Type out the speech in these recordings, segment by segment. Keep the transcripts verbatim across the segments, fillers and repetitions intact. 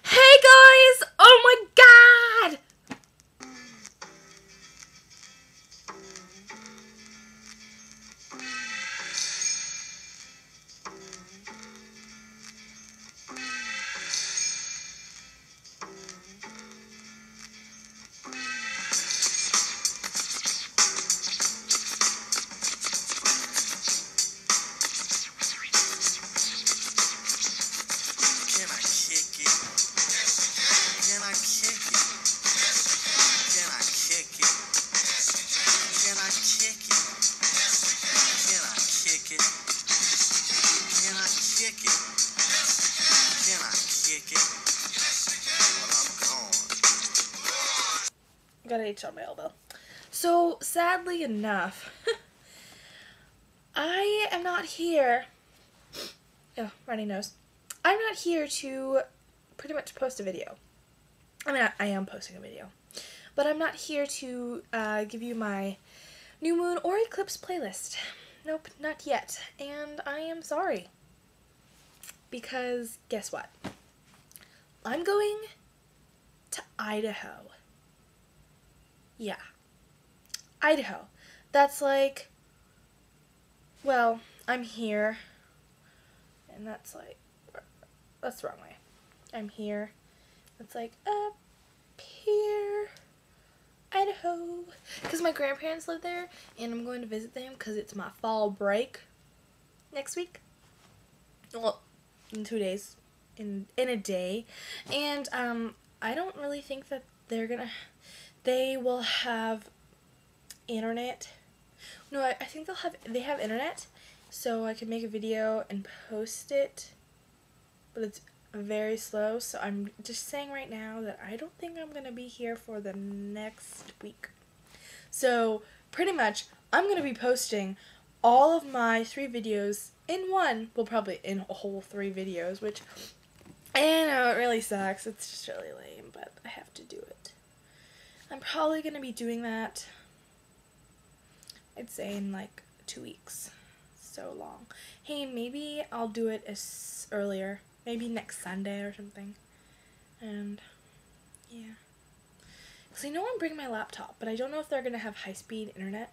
Hey guys! Oh my god! Got an H on my elbow. So, sadly enough, I am not here. Oh, runny nose. I'm not here to pretty much post a video. I mean, I, I am posting a video. But I'm not here to uh, give you my new moon or eclipse playlist. Nope, not yet. And I am sorry. Because, guess what? I'm going to Idaho. Yeah. Idaho. That's like, well, I'm here, and that's like, that's the wrong way. I'm here. That's like, up here, Idaho. Because my grandparents live there, and I'm going to visit them because it's my fall break next week. Well, in two days. In, in a day. And, um, I don't really think that they're gonna... They will have internet. No, I, I think they'll have, they have internet, so I can make a video and post it, but it's very slow, so I'm just saying right now that I don't think I'm going to be here for the next week. So, pretty much, I'm going to be posting all of my three videos in one, well, probably in a whole three videos, which, I know, it really sucks. It's just really lame, but I have to do it. I'm probably going to be doing that, I'd say, in like two weeks. So long. Hey, maybe I'll do it as earlier. Maybe next Sunday or something. And, yeah. Because I know I'm bringing my laptop, but I don't know if they're going to have high-speed internet.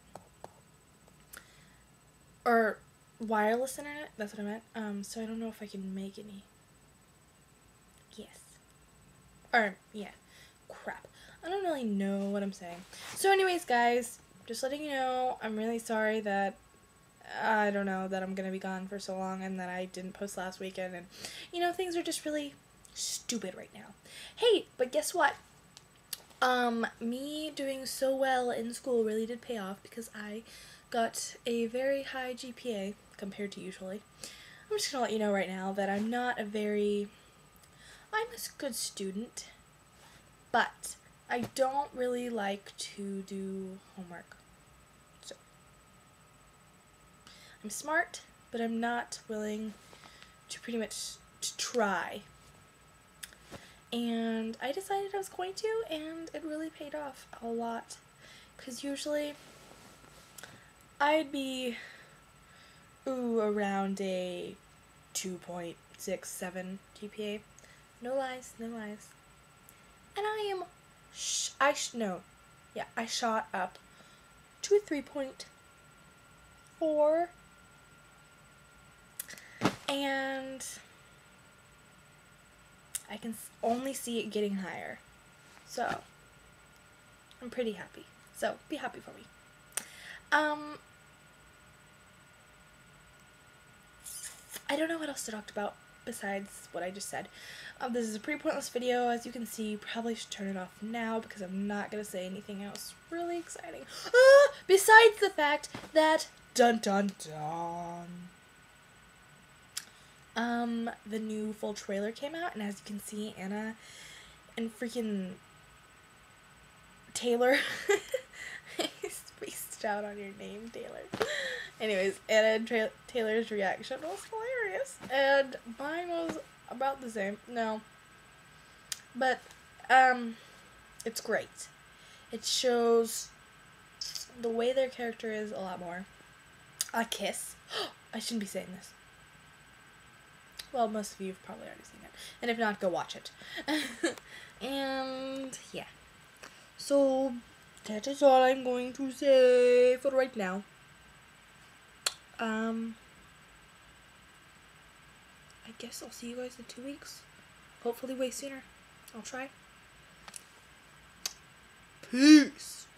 Or wireless internet. That's what I meant. Um, so I don't know if I can make any. Yes. Or, yeah. Crap. I don't really know what I'm saying. So anyways, guys, just letting you know, I'm really sorry that, I don't know, that I'm going to be gone for so long and that I didn't post last weekend. And, you know, things are just really stupid right now. Hey, but guess what? Um, me doing so well in school really did pay off because I got a very high G P A compared to usually. I'm just going to let you know right now that I'm not a very, I'm a good student, but I don't really like to do homework. So, I'm smart, but I'm not willing to pretty much to try. And I decided I was going to, and it really paid off a lot. Because usually, I'd be, ooh, around a two point six seven G P A. No lies, no lies. And I am Sh I sh no, yeah, I shot up to a three point four, and I can only see it getting higher, so I'm pretty happy. So be happy for me. Um, I don't know what else to talk about besides what I just said. Um, this is a pretty pointless video, as you can see. Probably should turn it off now because I'm not going to say anything else really exciting. Ah, besides the fact that, dun dun dun, um, the new full trailer came out, and as you can see, Anna and freaking Taylor, I spaced out on your name, Taylor. Anyways, Anna and Tra Taylor's reaction was hilarious, and mine was about the same. No. But, um, it's great. It shows the way their character is a lot more. A kiss. I shouldn't be saying this. Well, most of you have probably already seen it. And if not, go watch it. And, yeah. So, that is all I'm going to say for right now. Um, I guess I'll see you guys in two weeks. Hopefully way sooner. I'll try. Peace!